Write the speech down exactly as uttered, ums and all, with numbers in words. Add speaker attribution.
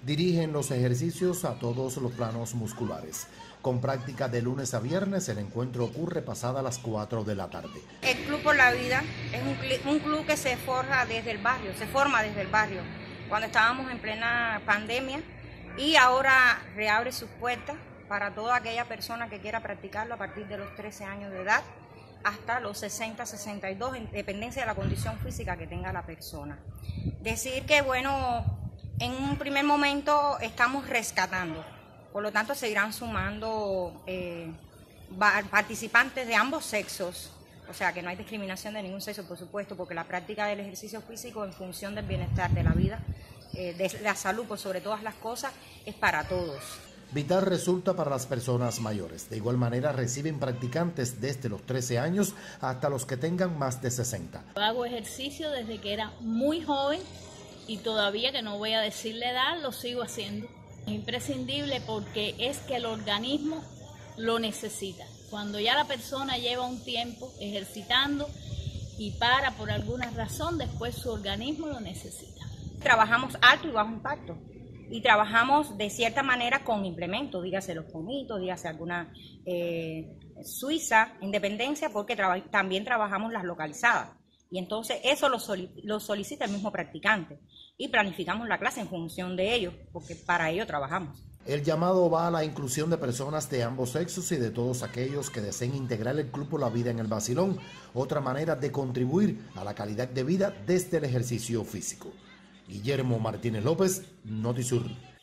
Speaker 1: Dirigen los ejercicios a todos los planos musculares. Con práctica de lunes a viernes, el encuentro ocurre pasada las cuatro de la tarde.
Speaker 2: El Club por la Vida es un, cl- un club que se forja desde el barrio, se forma desde el barrio, cuando estábamos en plena pandemia, y ahora reabre sus puertas para toda aquella persona que quiera practicarlo a partir de los trece años de edad hasta los sesenta, sesenta y dos, en dependencia de la condición física que tenga la persona. Decir que, bueno, en un primer momento estamos rescatando, por lo tanto seguirán sumando eh, participantes de ambos sexos, o sea que no hay discriminación de ningún sexo, por supuesto, porque la práctica del ejercicio físico en función del bienestar de la vida, eh, de la salud por sobre todas las cosas, es para todos.
Speaker 1: Vital resulta para las personas mayores. De igual manera reciben practicantes desde los trece años hasta los que tengan más de sesenta.
Speaker 3: Hago ejercicio desde que era muy joven y todavía, que no voy a decir la edad, lo sigo haciendo. Es imprescindible porque es que el organismo lo necesita. Cuando ya la persona lleva un tiempo ejercitando y para por alguna razón, después su organismo lo necesita.
Speaker 2: Trabajamos alto y bajo impacto. Y trabajamos de cierta manera con implementos, dígase los pomitos, dígase alguna eh, suiza, independencia, porque traba, también trabajamos las localizadas. Y entonces eso lo, soli, lo solicita el mismo practicante. Y planificamos la clase en función de ello, porque para ello trabajamos.
Speaker 1: El llamado va a la inclusión de personas de ambos sexos y de todos aquellos que deseen integrar el Club por la Vida en el Basilón, otra manera de contribuir a la calidad de vida desde el ejercicio físico. Guillermo Martínez López, Notisur.